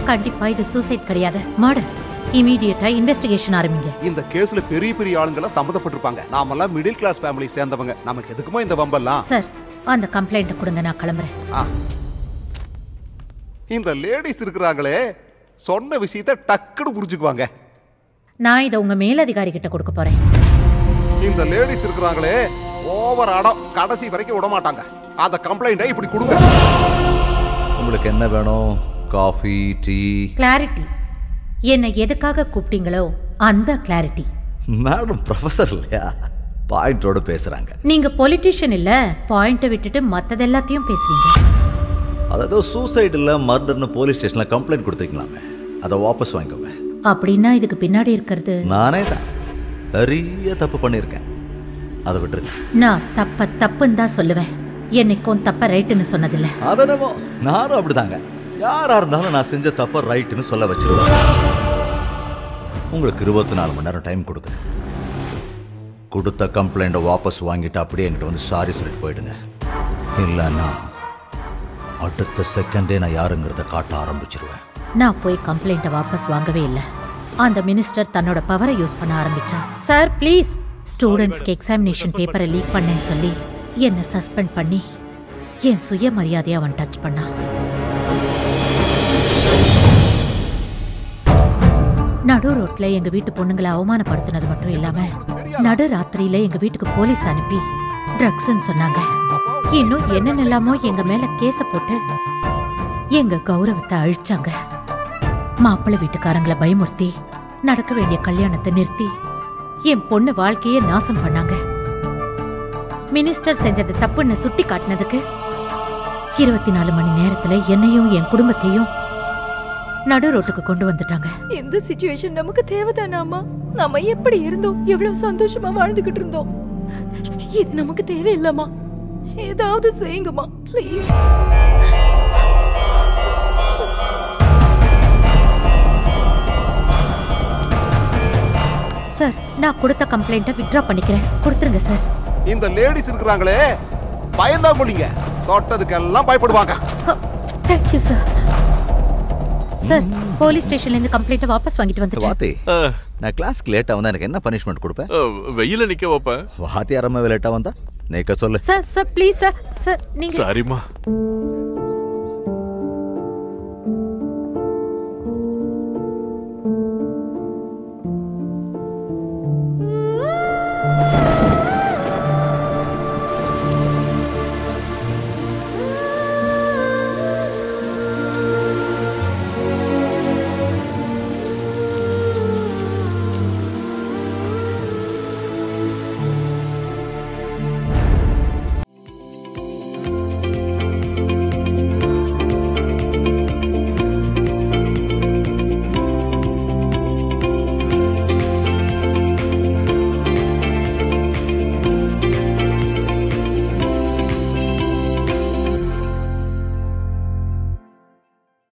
கண்டிப்பா இது சூசைட் கிடையாது, மர்டர். இமிடியேட்டா இன்வெஸ்டிகேஷன் ஆரம்பிங்க. இந்த கேஸ்ல பெரிய பெரிய ஆளுங்க சம்பந்தப்பட்டிருப்பாங்க. நாமெல்லாம் மிடில் கிளாஸ் ஃபேமிலி சேர்ந்தவங்க. நமக்கு எதுக்குமா இந்த வம்பெல்லாம்? சார், அந்த கம்ப்ளைண்ட் கொடுங்க, நான் கிளம்புறேன். இந்த லேடிஸ் இருக்கிறாங்களே, சொன்ன விஷயத்தை டக்குன்னு புரிஞ்சுக்குவாங்க. நான் இதை உங்க மேலதிகாரி கிட்ட கொடுக்க போறேன். இந்த லேடிஸ் இருக்கிறாங்களே, ஓவர் ஆடம், கடைசி வரைக்கும் விட மாட்டாங்க. அந்த கம்ப்ளைண்ட்டை இப்படி கொடுங்க. உங்களுக்கு என்ன வேணும்? Coffee, tea? கிளாரிட்டி. என்னை எதுக்காக கூப்பிட்டீங்களோ அந்த கிளாரிட்டி. மேடம் ப்ரொஃபசர் இல்லையா, பாயிண்டோட பேசுறாங்க. நீங்க பொலிட்டிஷியன் இல்ல, பாயிண்ட்டை விட்டுட்டு மத்தது எல்லாத்தையும் பேசுவீங்க. அதாவது சூசைடுல மர்டர்னு போலீஸ் ஸ்டேஷன்ல கம்ப்ளைண்ட் கொடுத்துருக்கலாமே, அதை வாபஸ் வாங்கிக்கோங்க. அப்படின்னா இதுக்கு பின்னாடி இருக்கிறது நானே தான். பெரிய தப்பு பண்ணியிருக்கேன், அதை விட்டுருங்க. நான் தப்புன்னு தான் சொல்லுவேன், என்னைக்கும் தப்ப ரைட்டுன்னு சொன்னதில்லை. அதனமோ நானும் அப்படிதாங்க. யாரா இருந்தாலும் நான் செஞ்ச தப்ப ரைட்டுன்னு சொல்ல வச்சிருவேன். உங்களுக்கு 24 மணி நேரம் டைம் கொடுக்குறேன். கொடுத்த கம்ப்ளைண்ட்டை வாபஸ் வாங்கிட்டு அப்படியே என்கிட்ட வந்து சாரி சொல்லிட்டு போயிடுங்க. இல்லைன்னா அடுத்த செகண்டே நான் யாருங்கிறத காட்ட ஆரம்பிச்சிருவேன். நான் போய் கம்ப்ளைண்ட்டை வாபஸ் வாங்கவே இல்லை. அந்த மினிஸ்டர் தன்னோட பவரை யூஸ் பண்ண ஆரம்பிச்சான். சார் ப்ளீஸ், ஸ்டூடெண்ட்ஸ்க்கு எக்ஸாமினேஷன் பேப்பரை லீக் பண்ணேன்னு சொல்லி என்னை சஸ்பெண்ட் பண்ணி என் சுயமரியாதையை அவன் டச் பண்ணான். நடு ரோட்ல எங்க வீட்டு பொண்ணுங்களை அவமானப்படுத்தினது மட்டும் இல்லாம நடு ராத்திரியில எங்க வீட்டுக்கு போலீஸ் அனுப்பி ட்ரக்ஸ்ன்னு சொன்னாங்க. இன்னும் என்னென்னலாமோ எங்க மேல கேஸ போட்டு எங்க கௌரவத்தை அழிச்சாங்க. மாப்பிள்ளை வீட்டுக்காரங்களை பயமுறுத்தி நடக்க வேண்டிய கல்யாணத்தை நிறுத்தி என் பொண்ணு வாழ்க்கையே நாசம் பண்ணாங்க. மினிஸ்டர் செஞ்சது தப்புன்னு சுட்டி காட்டினதுக்கு 24 மணி நேரத்துல என்னையும் என் குடும்பத்தையும் நடு ரோட்டுக்கு கொண்டு வந்துட்டாங்க. இந்த சிச்சுவேஷன் நமக்கு தேவைதானாமா? நாம எப்படி இருந்தோம், எவ்வளவு சந்தோஷமா வாழ்ந்துகிட்டு இருந்தோம். இது நமக்கு தேவையில்லமா? ஏதாவது செய்யுங்கம்மா ப்ளீஸ். சார், நான் கொடுத்த கம்ப்ளைண்ட்டை வித்ட்ரா பண்ணிக்கிறேன். கொடுத்துருங்க சார். இந்த லேடிஸ் இருக்கிறாங்களே, பயந்தான் கொள்ளிங்க. தொட்டதுக்கெல்லாம் பயப்படுவாங்க. Thank you sir. சார், போலீஸ் ஸ்டேஷன்ல இருந்து கம்ப்ளைண்ட்டை வாபஸ் வாங்கிட்டு வந்துட்டேன். நான் கிளாஸ்க்கு லேட்டா வந்தா எனக்கு என்ன பனிஷ்மென்ட் கொடுப்பேன்? வெயில நிக்க வைப்பேன். வாத்தியாரம்மா லேட்டா வந்தா நேக்க சொல்லு. Sir please sir. சார் நீங்க சாரிமா.